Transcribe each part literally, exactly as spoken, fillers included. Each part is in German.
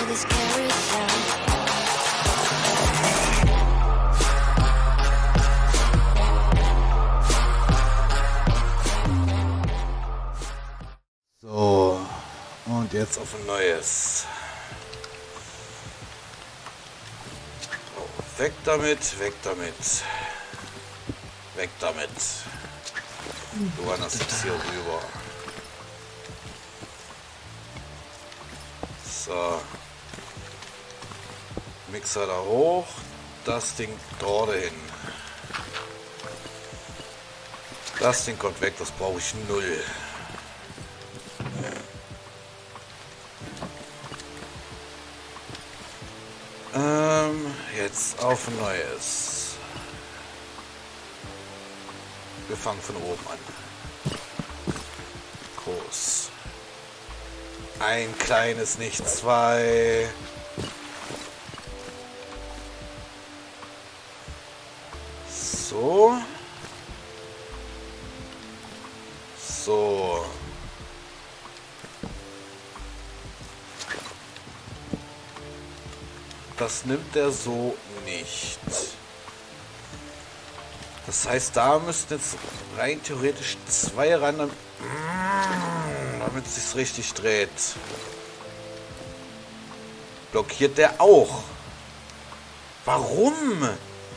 this carousel. So, und jetzt auf ein neues. So, weg damit, weg damit. Weg damit. Du wanderst jetzt hier rüber. So. Mixer da hoch. Das Ding dort hin. Das Ding kommt weg, das brauche ich null. Ähm, jetzt auf ein neues. Wir fangen von oben an. Groß. Ein kleines, nicht zwei. So. So. Das nimmt er so nicht. Das heißt, da müssten jetzt rein theoretisch zwei ran, damit es sich richtig dreht. Blockiert der auch? Warum?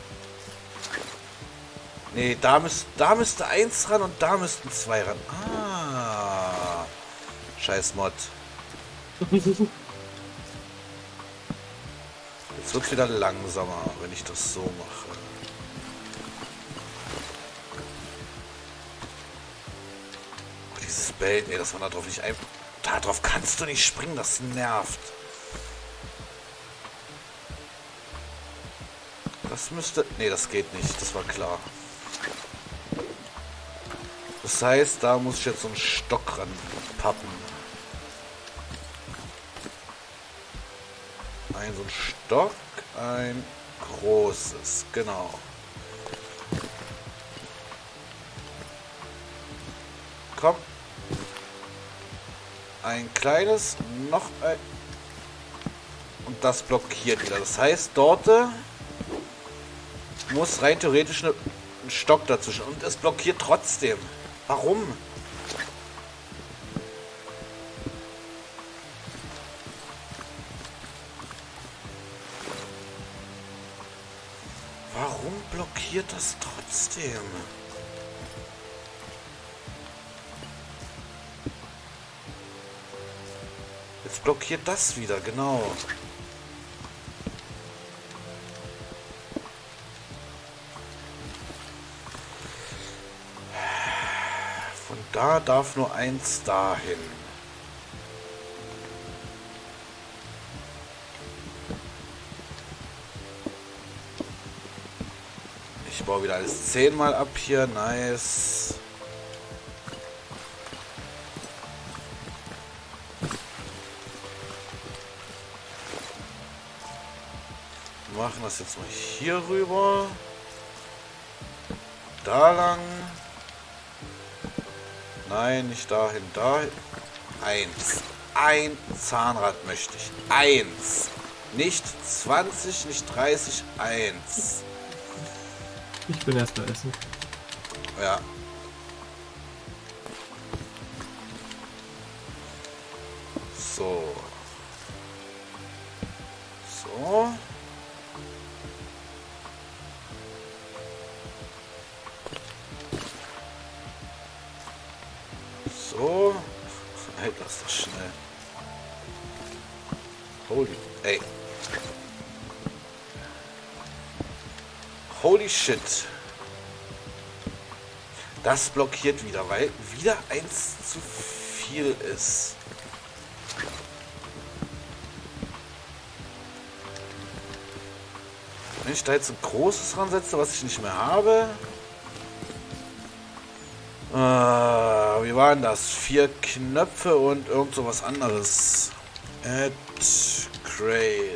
Nee, da, müsst, da müsste eins ran und da müssten zwei ran. Ah. Scheiß Mod. Jetzt wird es wieder langsamer, wenn ich das so mache. Oh, dieses Bild, ey, dass man da drauf nicht ein... Da drauf kannst du nicht springen, das nervt. Das müsste... Nee, das geht nicht, das war klar. Das heißt, da muss ich jetzt so einen Stock ranpappen. Ein so ein Stock, ein großes, genau. Komm. Ein kleines, noch ein... Und das blockiert wieder. Das heißt, dort muss rein theoretisch eine, ein Stock dazwischen. Und es blockiert trotzdem. Warum? Warum blockiert das trotzdem? Jetzt blockiert das wieder, genau. Von da darf nur eins dahin. Ich baue wieder alles zehnmal ab hier. Nice. Wir machen das jetzt mal hier rüber. Da lang. Nein, nicht dahin. Dahin. Eins. Ein Zahnrad möchte ich. Eins. Nicht zwanzig, nicht dreißig. Eins. Ich bin erst mal essen. Ja. So. So. So. Hey, lass das schnell. Holy. Ey. Holy shit. Das blockiert wieder, weil wieder eins zu viel ist. Wenn ich da jetzt ein großes ransetze, was ich nicht mehr habe. Äh, wie war denn das? Vier Knöpfe und irgend so was anderes. Add Crate.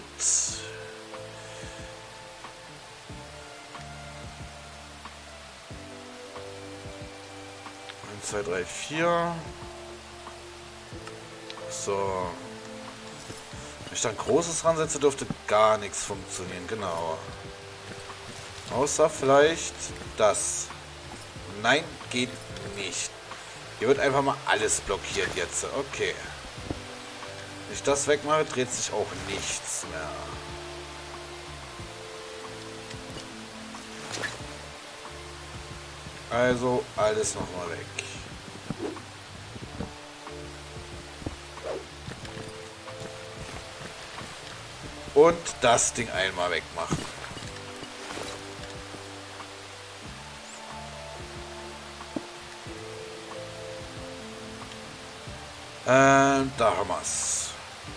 zwei, drei, vier. So. ich da ein großes ransetze, dürfte gar nichts funktionieren. Genau. Außer vielleicht das. Nein, geht nicht. Hier wird einfach mal alles blockiert jetzt. Okay. Wenn ich das wegmache, dreht sich auch nichts mehr. Also alles nochmal weg. Und das Ding einmal wegmachen. Ähm, da haben wir's.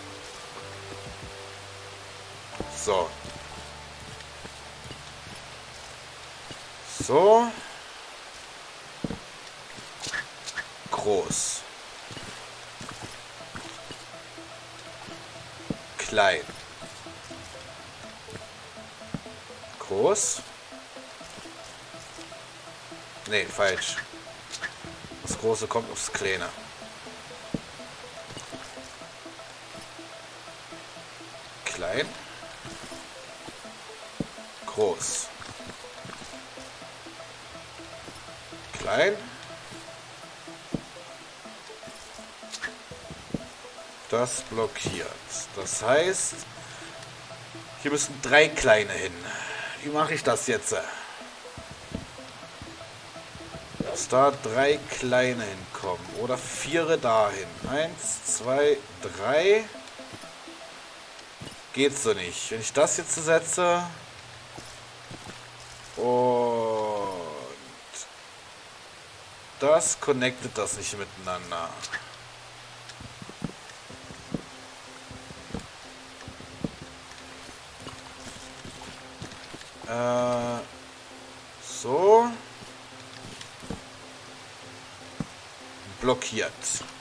So. So. Groß. Klein. Groß. Nee, falsch. Das Große kommt aufs Kleine. Klein. Groß. Klein. Das blockiert. Das heißt, hier müssen drei kleine hin. Wie mache ich das jetzt? Dass da drei kleine hinkommen. Oder vier dahin. Eins, zwei, drei. Geht so nicht. Wenn ich das jetzt setze. Und das connectet das nicht miteinander. Äh, so. Blockiert.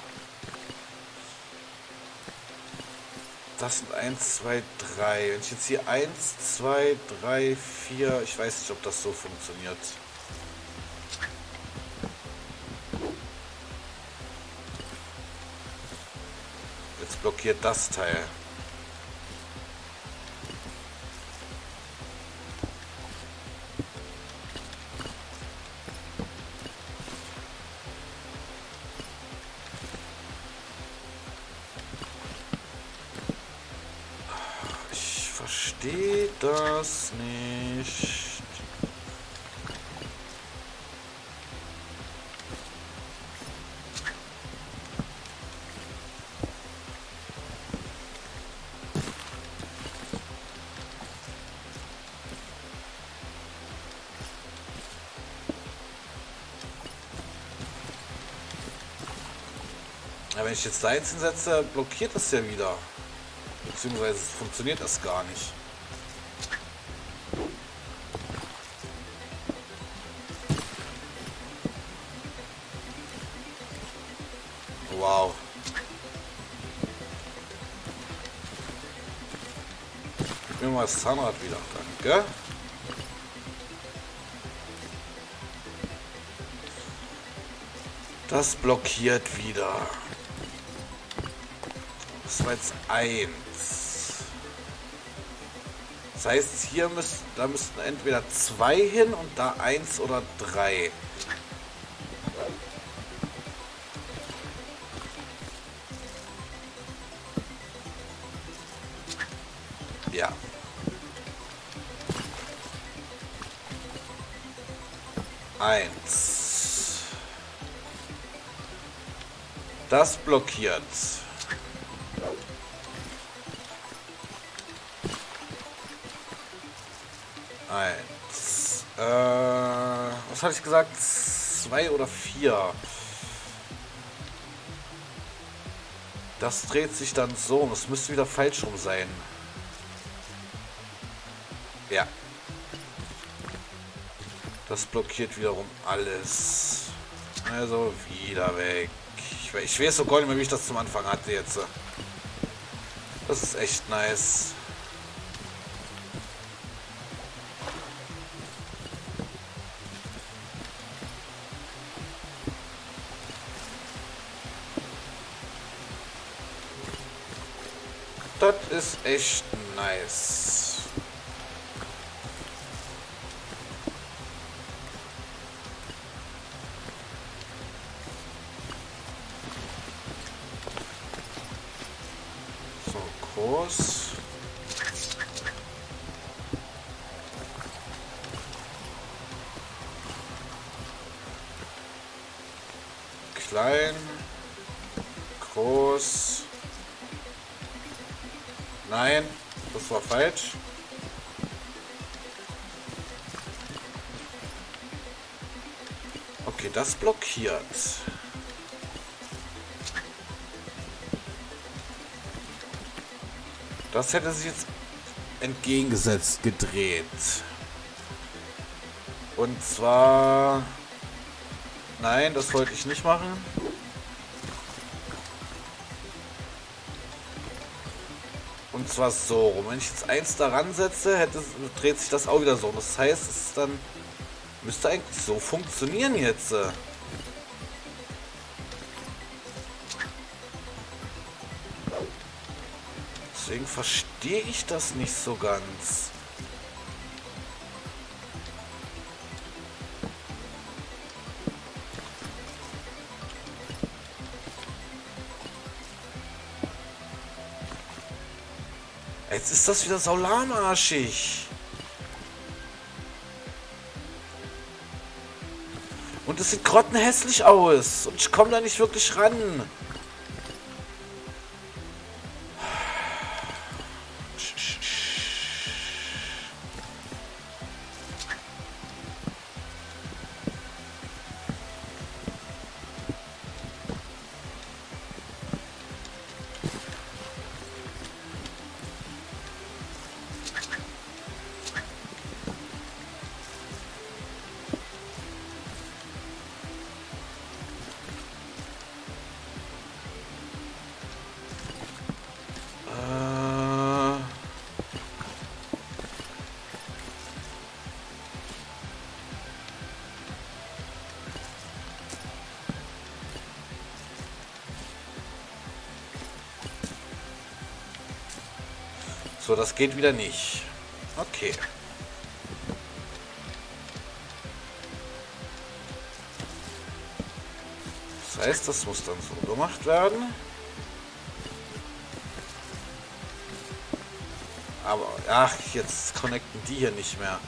Das sind eins, zwei, drei. Wenn ich jetzt hier eins, zwei, drei, vier... Ich weiß nicht, ob das so funktioniert. Jetzt blockiert das Teil. Verstehe das nicht. Ja, wenn ich jetzt da jetzt hinsetze, blockiert das ja wieder. Beziehungsweise funktioniert das gar nicht. Wow. Gib mir mal das Zahnrad wieder. Danke. Das blockiert wieder. Das war jetzt eins. Das heißt, hier müssten, da müssten entweder zwei hin und da eins oder drei. Ja. Eins. Das blockiert. Eins. Äh, was hatte ich gesagt? Zwei oder vier. Das dreht sich dann so. Das müsste wieder falsch rum sein. Ja. Das blockiert wiederum alles. Also wieder weg. Ich, ich weiß so gar nicht mehr, wie ich das zum Anfang hatte jetzt. Das ist echt nice. Da Das ist echt nice. So, groß. Klein. Groß. Nein, das war falsch. Okay, das blockiert. Das hätte sich jetzt entgegengesetzt gedreht. Und zwar... Nein, das wollte ich nicht machen. Und zwar so rum. Wenn ich jetzt eins daran setze, hätte, dreht sich das auch wieder so. Das heißt, es ist dann müsste eigentlich so funktionieren jetzt. Deswegen verstehe ich das nicht so ganz. Jetzt ist das wieder saularmarschig. Und es sieht grottenhässlich aus. Und ich komme da nicht wirklich ran. So, das geht wieder nicht. Okay. Das heißt, das muss dann so gemacht werden. Aber, ach, jetzt connecten die hier nicht mehr.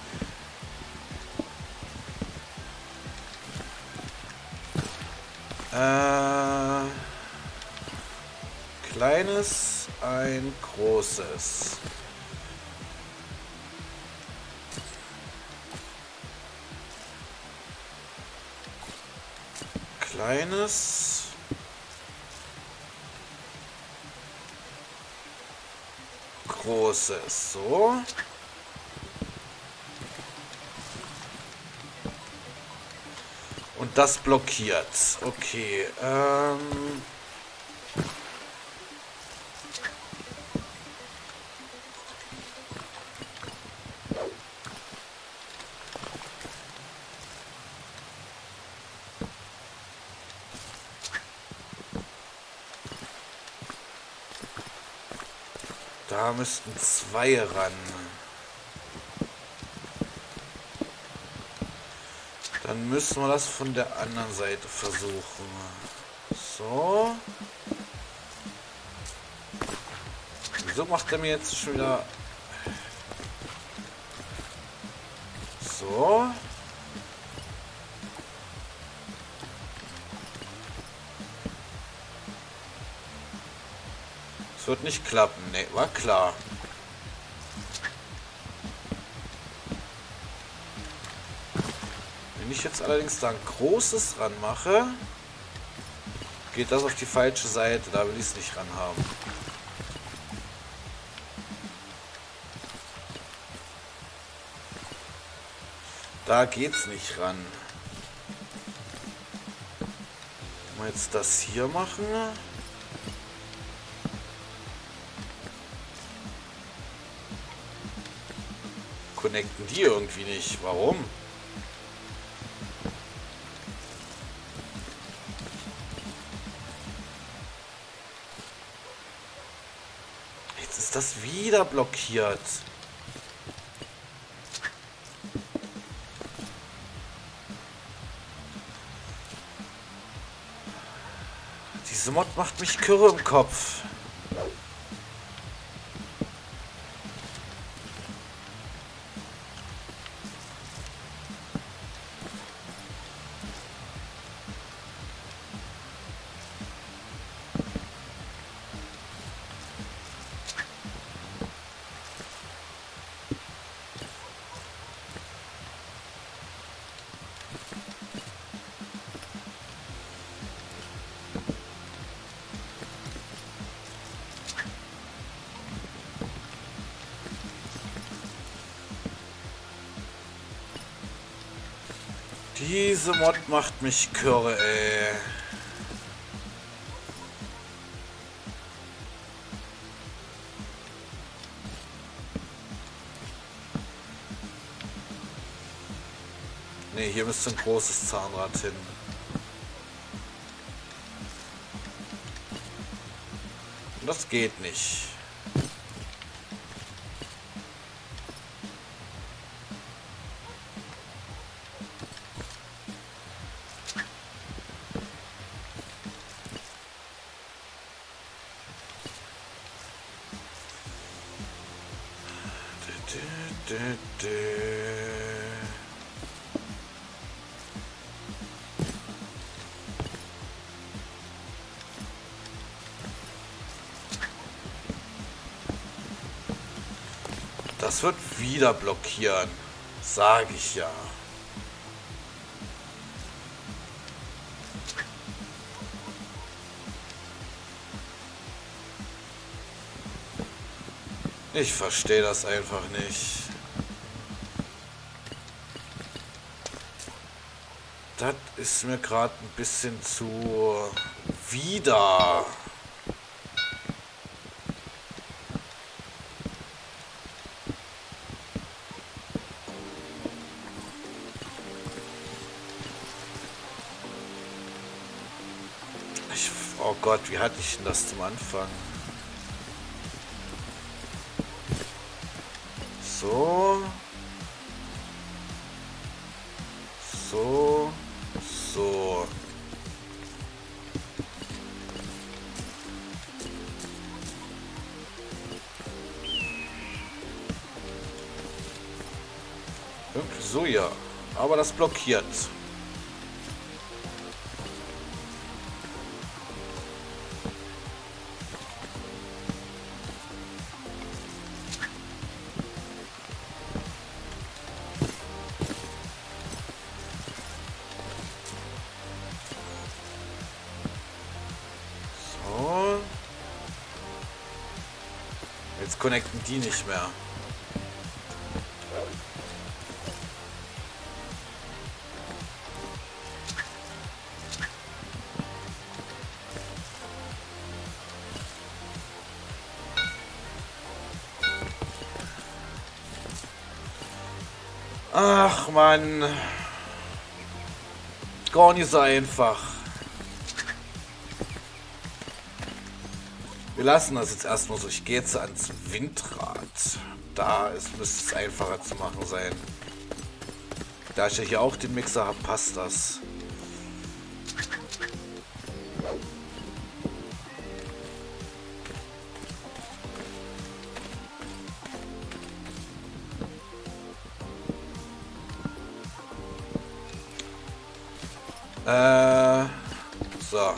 Äh, kleines, ein großes. Kleines. Großes. So. Und das blockiert. Okay. Ähm. Da müssten zwei ran. Dann müssen wir das von der anderen Seite versuchen. So. Wieso macht er mir jetzt schon wieder... So. Es wird nicht klappen. Ne, war klar. Wenn ich jetzt allerdings da ein großes ran mache, geht das auf die falsche Seite. Da will ich es nicht ran haben. Da geht's nicht ran. Mal jetzt das hier machen. Connecten die irgendwie nicht. Warum? Jetzt ist das wieder blockiert. Diese Mod macht mich kirre im Kopf. Diese Mod macht mich kirre, ey. Ne, hier müsste ein großes Zahnrad hin. Und das geht nicht. Dö, dö, dö. Das wird wieder blockieren, sage ich ja. Ich verstehe das einfach nicht. Das ist mir gerade ein bisschen zu wieder. Ich, oh Gott, wie hatte ich denn das zum Anfang? So. So. So. Irgendwie so, ja. Aber das blockiert. Jetzt connecten die nicht mehr. Ach Mann. Gar nicht so einfach. Wir lassen das jetzt erstmal so. Ich gehe jetzt ans Windrad. Da ist, müsste es einfacher zu machen sein. Da ich ja hier auch den Mixer habe, passt das. Äh, so.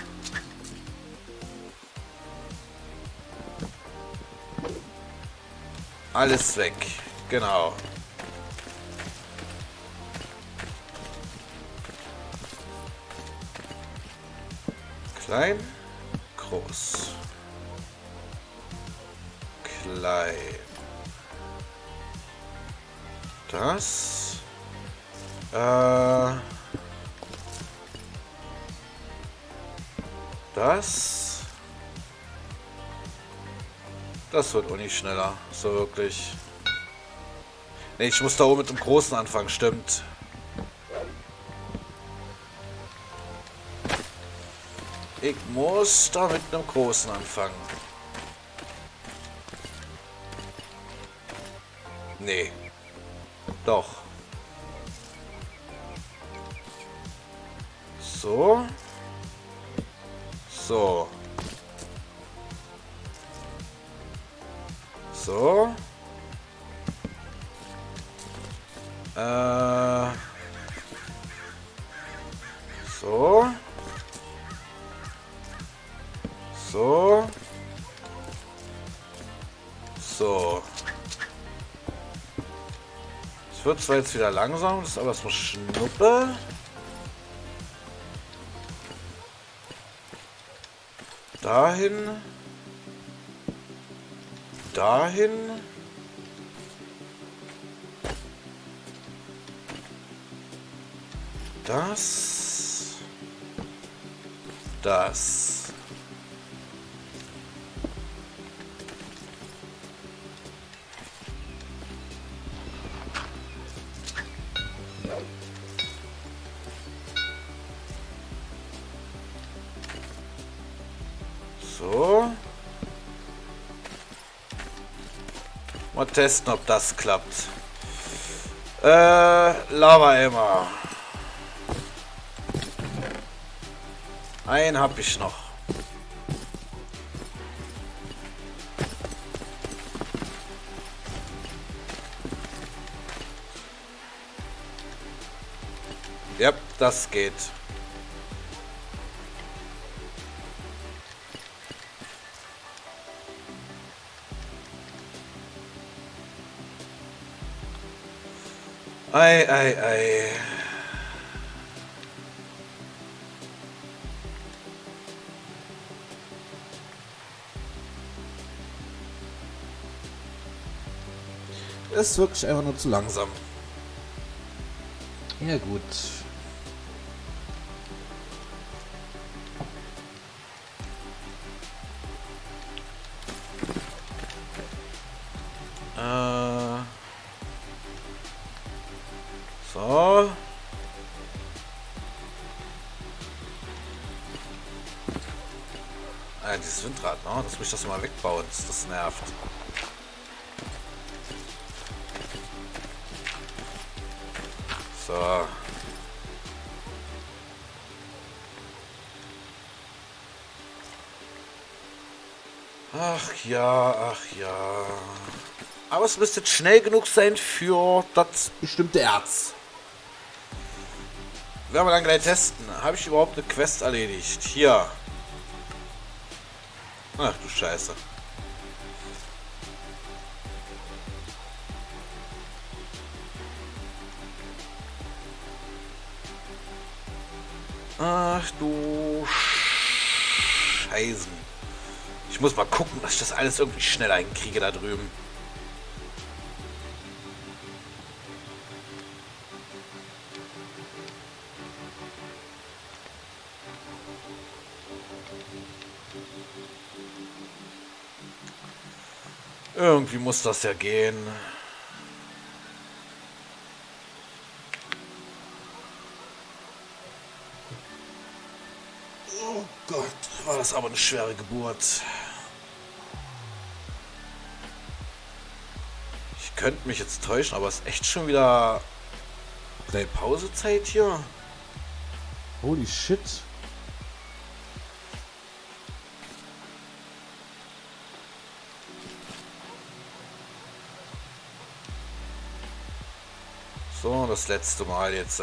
Alles weg. Genau. Klein, groß. Klein. Das. Äh. Das. Das wird auch nicht schneller. So wirklich. Ne, ich muss da oben mit dem Großen anfangen, stimmt. Ich muss da mit einem Großen anfangen. Nee. Doch. So. So. So. Äh. So. So. So. Es wird zwar jetzt wieder langsam, das ist aber so Schnuppe. Dahin. Dahin. Das. Das. So. Mal testen, ob das klappt. Äh, Lava-Eimer. Einen hab ich noch. Ja, das geht. Ei, ei, ei. Ist wirklich einfach nur zu langsam. Ja gut. Äh. So. Ah, dieses Windrad, ne? Das muss ich das mal wegbauen. Das, das nervt. So. Ach ja, ach ja. Aber es müsste schnell genug sein für das bestimmte Erz. Werden wir dann gleich testen. Habe ich überhaupt eine Quest erledigt? Hier. Ach du Scheiße. Ach du Scheißen. Ich muss mal gucken, dass ich das alles irgendwie schneller hinkriege da drüben. Irgendwie muss das ja gehen. Oh Gott, war das aber eine schwere Geburt. Ich könnte mich jetzt täuschen, aber es ist echt schon wieder eine Pausezeit hier. Holy shit. So, das letzte Mal jetzt.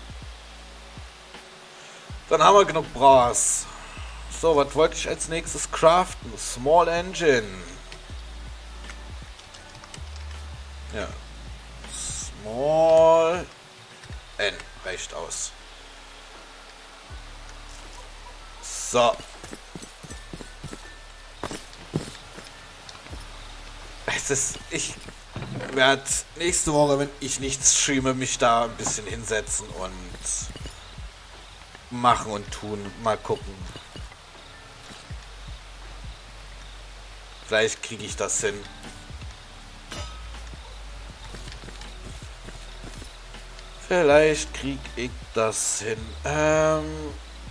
Dann haben wir genug Bras. So, was wollte ich als nächstes craften? Small Engine. Ja. Small N. Reicht aus. So. Es ist... Ich werde nächste Woche, wenn ich nichts streame, mich da ein bisschen hinsetzen und machen und tun. Mal gucken. Vielleicht kriege ich das hin. Vielleicht kriege ich das hin. Ähm...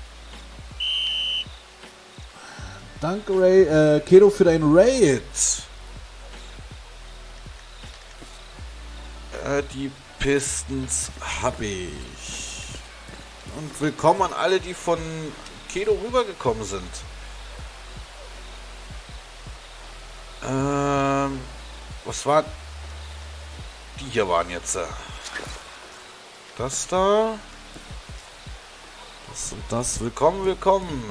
Danke, Ray, äh, Kedo, für dein Raid. Äh, die Pistons habe ich. Und willkommen an alle, die von Kedo rübergekommen sind. Ähm, was war... Die hier waren jetzt. Äh, das da. Das und das. Willkommen, willkommen.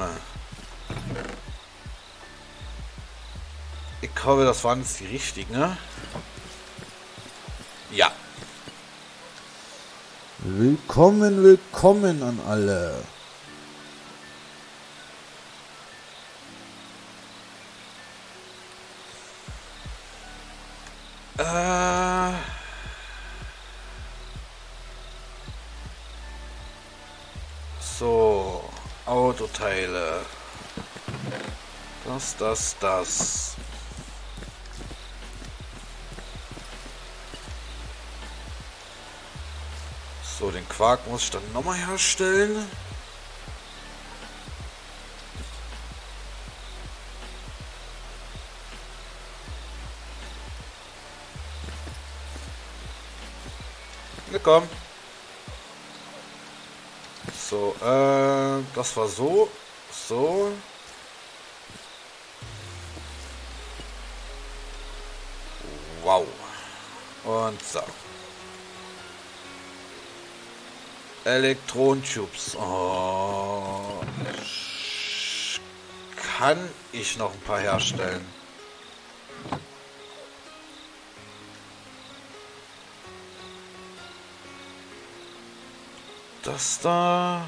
Ich hoffe, das waren jetzt die richtigen, ne? Ja. Willkommen, willkommen an alle. Äh... So, Autoteile. Das, das, das. So, den Quark muss ich dann nochmal herstellen. Na komm. So, äh, das war so. So. Wow. Und so. Elektron-Tubes. Oh. Kann ich noch ein paar herstellen? Das da.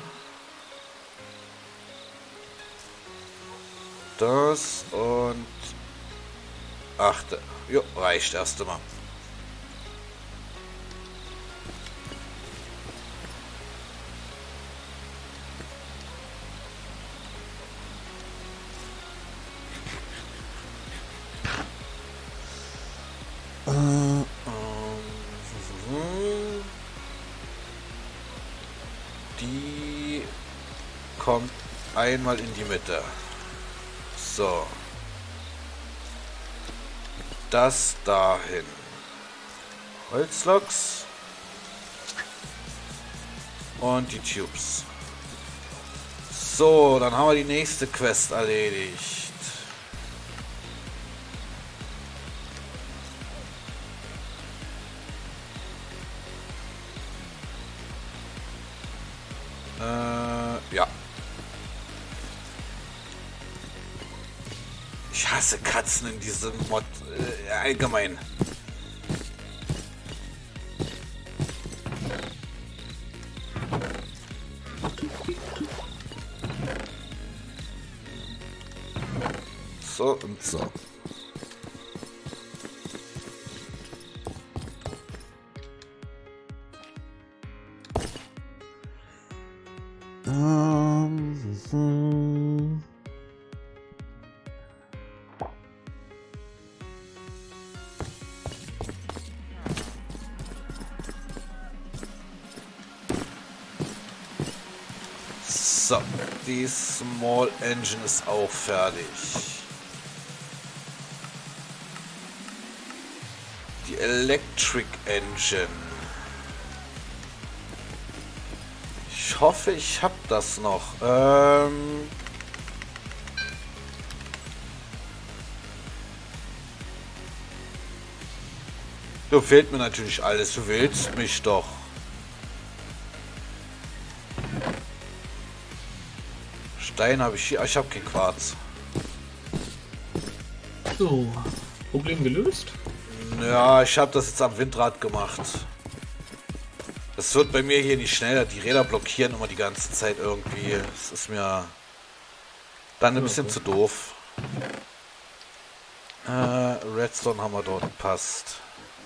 Das und achte. Jo, reicht erst einmal. Die kommt einmal in die Mitte. So. Das dahin. Holzloks. Und die Tubes. So, dann haben wir die nächste Quest erledigt. Äh, ja. Ich hasse Katzen in diesem Mod äh, allgemein. So und so. Ähm, hm. So, die Small Engine ist auch fertig. Die Electric Engine. Ich hoffe, ich habe das noch. Ähm du fehlt mir natürlich alles. Du willst mich doch. Stein habe ich hier. Ich habe kein Quarz. So, Problem gelöst? Ja, ich habe das jetzt am Windrad gemacht. Das wird bei mir hier nicht schneller. Die Räder blockieren immer die ganze Zeit irgendwie. Das ist mir dann ein bisschen zu doof. Äh, Redstone haben wir dort. Passt.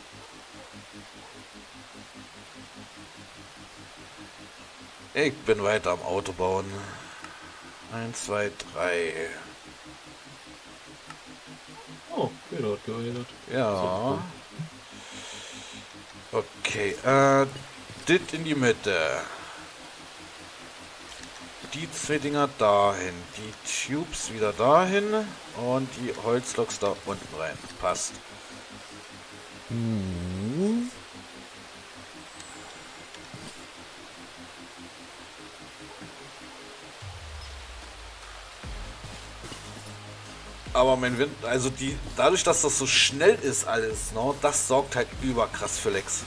Ich bin weiter am Auto bauen. Eins, zwei, drei. Oh, Kedo hat geredet. Ja. Okay, äh, dit in die Mitte. Die zwei Dinger dahin. Die Tubes wieder dahin. Und die Holzloks da unten rein. Passt. Hm. Aber mein Wind, also die, dadurch, dass das so schnell ist alles, ne, das sorgt halt überkrass für Lecks.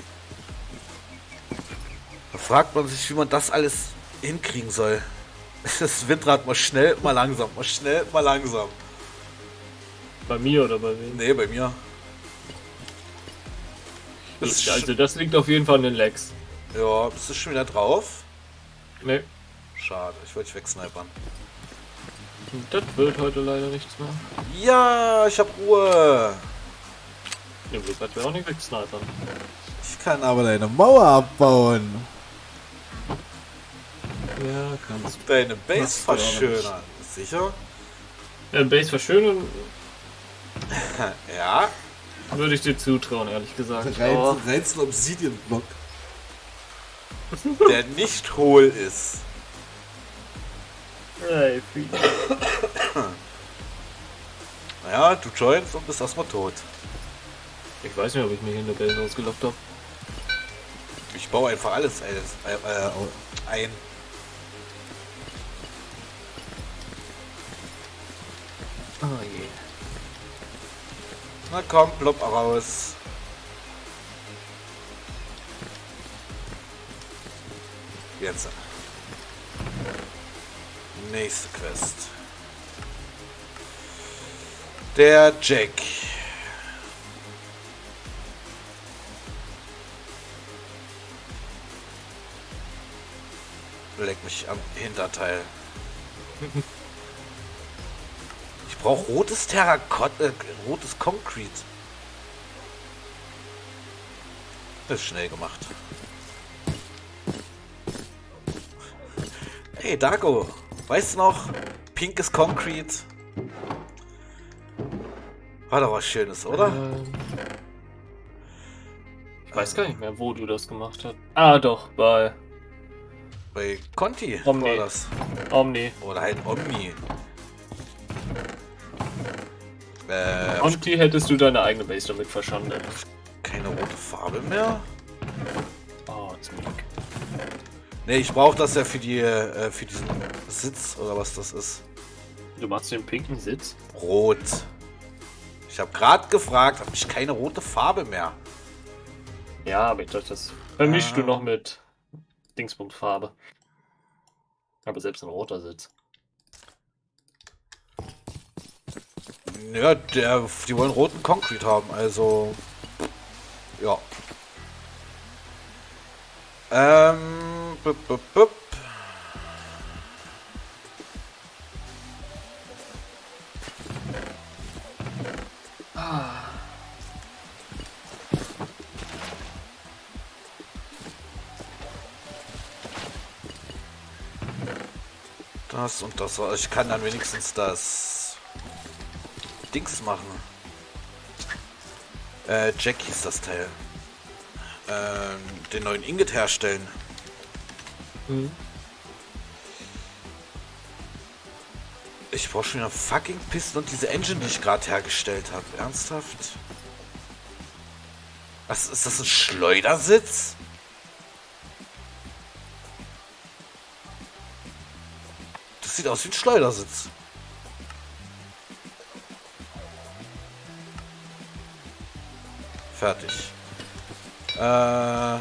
Da fragt man sich, wie man das alles hinkriegen soll. Das Windrad mal schnell, mal langsam, mal schnell, mal langsam. Bei mir oder bei wem? Nee, bei mir. Bist Also das liegt auf jeden Fall in den Lags. ja, bist du schon wieder drauf? Nee, Schade, ich wollte dich wegsnipern. das wird heute leider nichts mehr. Ja, ich hab Ruhe. Ja, Glück hat wir auch nicht wegsnipern. Ich kann aber deine Mauer abbauen. Ja, kannst Deine Base Machst du aber verschönern. Sicher? du. Äh, Base verschönern Ja. würde ich dir zutrauen, ehrlich gesagt. Reiz, Aber reiz einen Obsidian-Block. Der nicht hohl ist. Ey, viel. Naja, du joinst und bist erstmal tot. Ich weiß nicht, ob ich mich in der Base ausgelockt habe. Ich baue einfach alles äh, äh, ein. Oh je. Na komm, plopp raus. Jetzt. Nächste Quest. Der Jack. Leck mich am Hinterteil. Ich brauche rotes Terrakotta, äh, rotes Concrete. Das ist schnell gemacht. Hey Dago, weißt du noch? Pinkes Concrete. War doch was Schönes, oder? Ähm, ich weiß gar nicht mehr, wo du das gemacht hast. Ah, doch, bei Bei Conti Omni. war das. Omni. Oder halt Omni. Äh, Omni hättest du deine eigene Base damit verschandelt. keine rote Farbe mehr? Oh, zum Glück. Ne, ich brauche das ja für die äh, für diesen Sitz oder was das ist. Du machst den pinken Sitz? Rot. Ich habe gerade gefragt, habe ich keine rote Farbe mehr? Ja, aber ich dachte, das vermischst Ah. du noch mit Dingspunktfarbe. Aber selbst ein roter Sitz. Ja, der, die wollen roten Concrete haben, also ja. Ähm, bup, bup, bup. Das und das. Ich kann dann wenigstens das Dings machen. Äh, Jack hieß das Teil. Ähm, den neuen Ingot herstellen. Mhm. Ich brauche schon wieder fucking Pisten und diese Engine, die ich gerade hergestellt habe. Ernsthaft? Was ist das, ein Schleudersitz? Das sieht aus wie ein Schleudersitz. Fertig. Äh, Ja,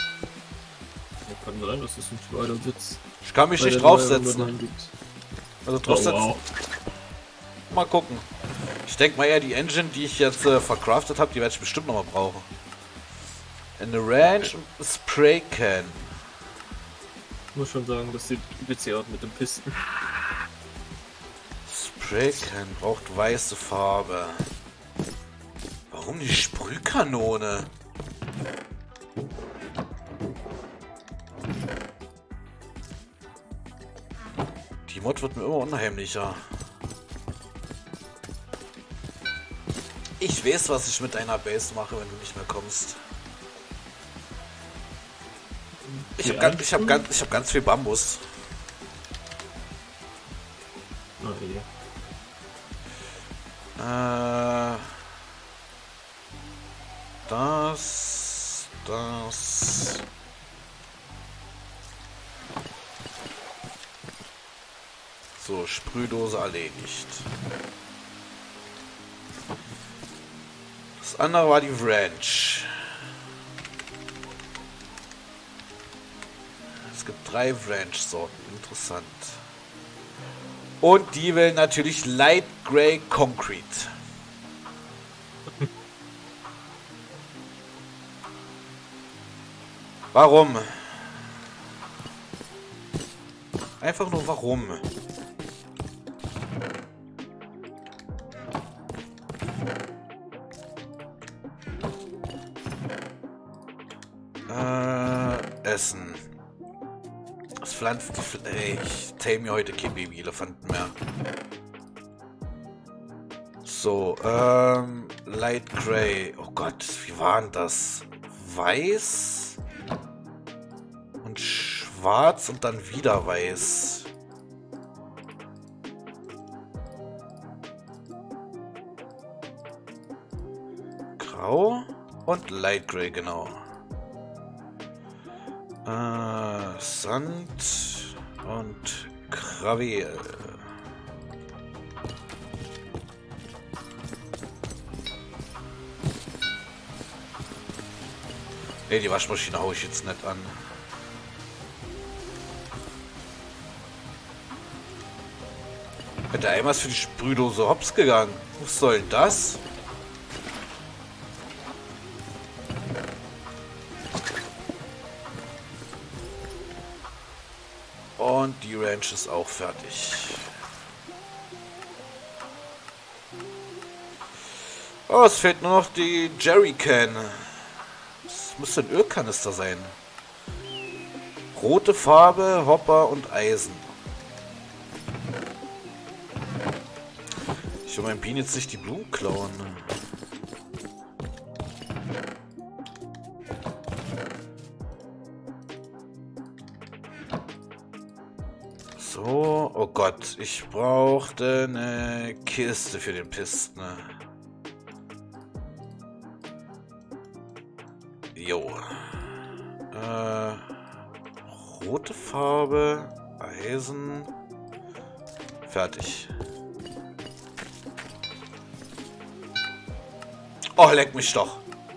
kann sein, dass das ein Schleudersitz. ich kann mich bei nicht der neuen draufsetzen. Runde gibt. Also Oh, draufsetzen. wow. Mal gucken. Ich denke mal eher, die Engine, die ich jetzt äh, verkraftet habe, die werde ich bestimmt noch mal brauchen. Eine Ranch und ein Spray Can. Ich muss schon sagen, das sieht witzig aus mit den Pisten. Spray Can braucht weiße Farbe. Warum die Sprühkanone? Die Mod wird mir immer unheimlicher. Ich weiß, was ich mit deiner Base mache, wenn du nicht mehr kommst. Ich habe ganz, ich hab ganz, ich hab ganz viel Bambus. Ah, ja. Äh, das, das. So, Sprühdose erledigt. Das andere war die Ranch. Es gibt drei Ranch-Sorten. Interessant. Und die will natürlich Light Grey Concrete. Warum? Einfach nur warum? Äh, Essen. Das pflanzt die... Pfl Ey, ich tame mir heute kein Baby-Elefanten mehr. So, ähm... Light Grey. Oh Gott, wie war denn das? Weiß... und schwarz und dann wieder weiß. Grau und Light Grey, genau. Äh, Sand und Gravel. Ne, die Waschmaschine haue ich jetzt nicht an. Der Eimer ist für die Sprühdose hops gegangen. Was soll das? Und die Ranch ist auch fertig. Oh, es fehlt nur noch die Jerrycan. Das müsste ein Ölkanister sein. Rote Farbe, Hopper und Eisen. Ich will meinem Bienen jetzt nicht die Blumen klauen. So, oh Gott, ich brauchte eine Kiste für den Pisten. Jo. Äh, rote Farbe, Eisen. Fertig. Oh, leck mich doch.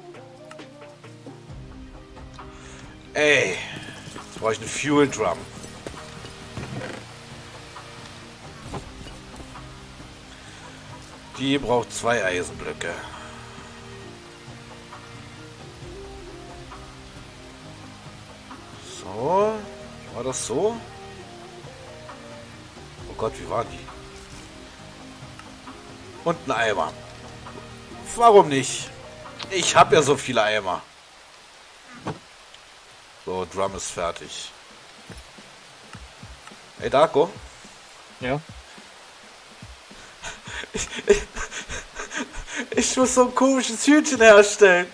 Ey. Jetzt brauche ich eine Fuel Drum. Die braucht zwei Eisenblöcke. So. War das so? Oh Gott, wie war die? Und ein Eimer. Warum nicht? Ich habe ja so viele Eimer. So, Drum ist fertig. Hey, Darko? Ja? Ich, ich, ich muss so ein komisches Hütchen herstellen.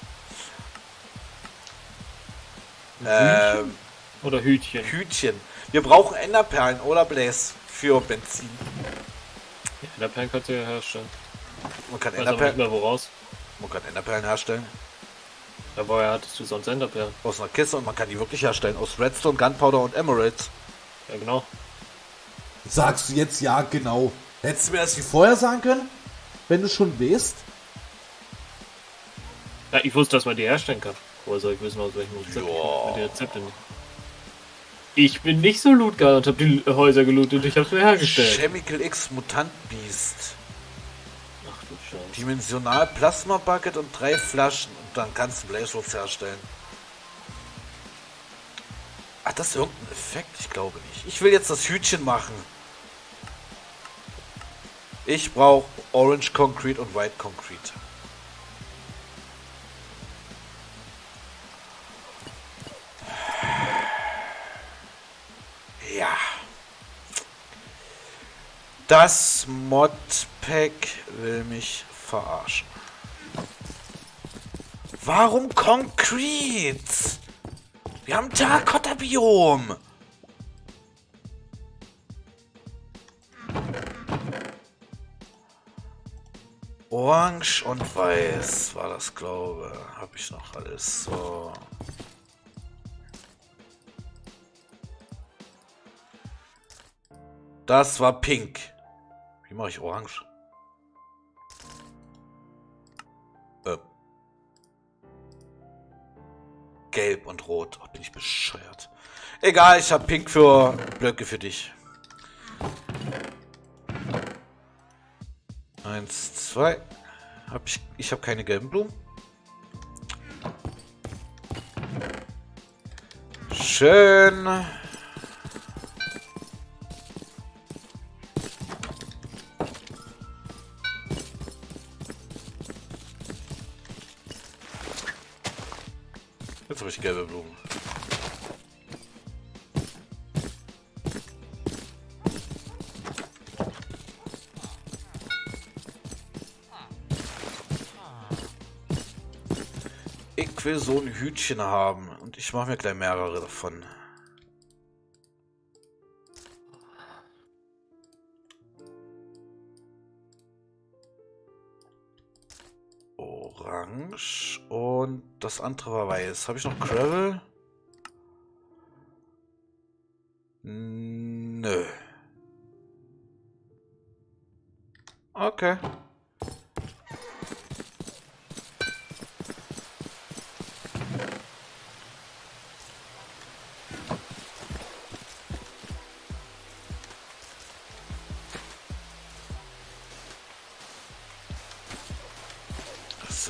Hütchen? Ähm, Oder Hütchen? Hütchen. Wir brauchen Enderperlen oder Blaze für Benzin. Ja, Enderperlen kannst du ja herstellen. Man kann Ich weiß aber nicht Enderperlen, mehr woraus. man kann Enderperlen herstellen. Ja, woher hattest du sonst Enderperlen? Aus einer Kiste, und man kann die wirklich herstellen. Aus Redstone, Gunpowder und Emeralds. Ja, genau. Sagst du jetzt ja genau. Hättest du mir das wie vorher sagen können? Wenn du schon weißt? Ja, ich wusste, dass man die herstellen kann. Woher soll ich wissen, aus welchem Rezept? Ja. Ich die Rezepte nicht. Ich bin nicht so lootgeil und habe die Häuser gelootet. Ich habe es mir hergestellt. Chemical X Mutant Beast. Ach du Scheiße. Dimensional Plasma Bucket und drei Flaschen. Und dann kannst du Blaze Rods herstellen. Ach, das ist irgendein Effekt? Ich glaube nicht. Ich will jetzt das Hütchen machen. Ich brauche Orange Concrete und White Concrete. Ja. Das Modpack will mich verarschen. Warum Concrete? Wir haben Terrakotta-Biom. Orange und Weiß war das, glaube ich. Habe ich noch alles so. Das war Pink. Wie mache ich Orange? Äh. Gelb und Rot. Oh, bin ich bescheuert. Egal, ich habe Pink für Blöcke für dich. Eins, zwei. Hab ich ich habe keine gelben Blumen. Schön. Jetzt habe ich gelbe Blumen. Ich will so ein Hütchen haben und ich mache mir gleich mehrere davon. Orange und das andere war weiß. Habe ich noch Gravel? Nö. Okay. So.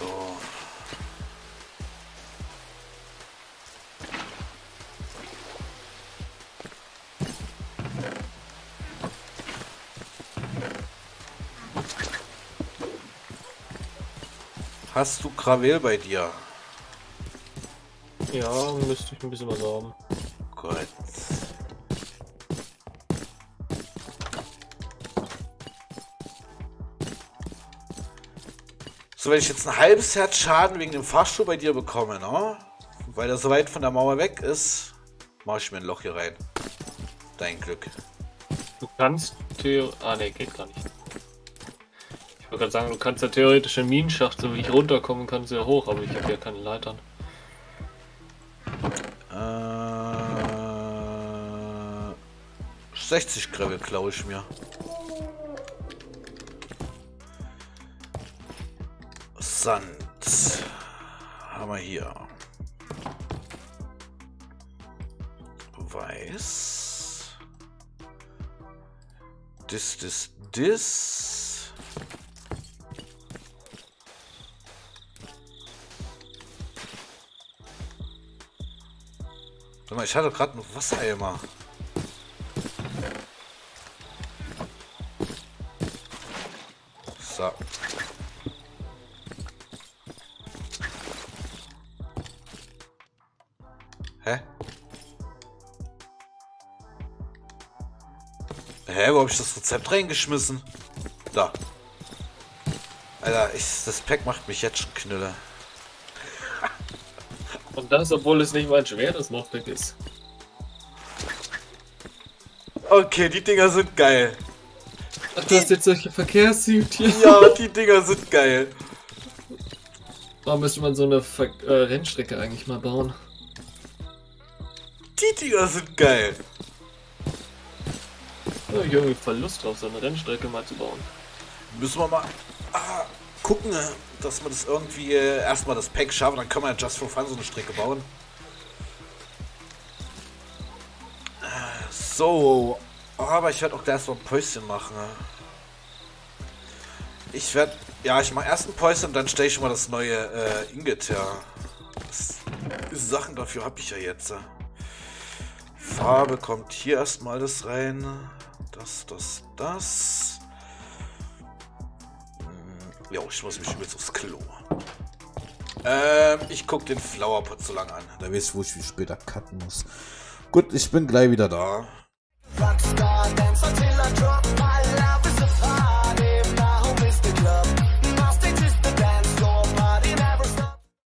Hast du Gravel bei dir? Ja, müsste ich ein bisschen was haben. Gut. So, wenn ich jetzt ein halbes Herz Schaden wegen dem Fahrstuhl bei dir bekomme, ne? Weil er so weit von der Mauer weg ist, mache ich mir ein Loch hier rein. Dein Glück. Du kannst theoretisch... Ah, ne, geht gar nicht. Ich wollte gerade sagen, du kannst ja theoretisch einen Minenschacht, so wie ich runterkommen kann, sehr hoch, aber ich habe ja keine Leitern. Äh, sechzig Gravel klaue ich mir. Sand haben wir hier. Weiß. Dis, dis, dis. Warte mal, ich hatte gerade einen Wassereimer. So. Hä? Hä, wo hab ich das Rezept reingeschmissen? Da. Alter, ich, das Pack macht mich jetzt schon knülle. Und das, obwohl es nicht mal ein schweres Modpack ist. Okay, die Dinger sind geil. Ach, du hast jetzt solche Verkehrshütchen. Ja, die Dinger sind geil. Da müsste man so eine Ver äh, Rennstrecke eigentlich mal bauen. Die Dinger sind geil. Da hab ich irgendwie voll Lust drauf, so eine Rennstrecke mal zu bauen. Müssen wir mal ah, gucken, dass wir das irgendwie äh, erstmal das Pack schaffen, dann können wir ja just for fun so eine Strecke bauen. So, aber ich werde auch gleich erstmal ein Päuschen machen. Ich werde, ja, ich mache erst ein Päuschen und dann stelle ich schon mal das neue äh, Ingot her. Das, Sachen dafür habe ich ja jetzt. Farbe kommt hier erstmal alles rein. Das, das, das. Ja, ich muss mich übrigens aufs Klo. Ähm, ich gucke den Flowerpot so lange an. Da weiß ich, wo ich mich später cutten muss. Gut, ich bin gleich wieder da. Rockstar.